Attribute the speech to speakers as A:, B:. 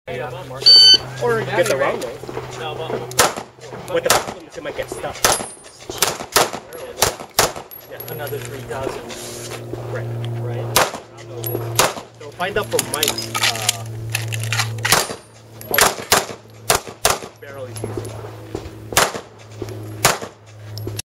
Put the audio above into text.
A: Or get the wrong one.
B: No, but
A: With the problem is you might get stuck.
B: yeah, another 3,000.
A: Right.
B: Right.
A: So find out from Mike.